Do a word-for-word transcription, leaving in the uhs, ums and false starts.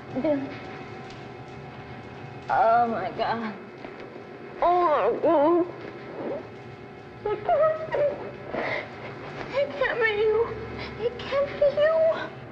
Bill. Oh, my God. Oh, my God. It can't be. It can't be you. It can't be you.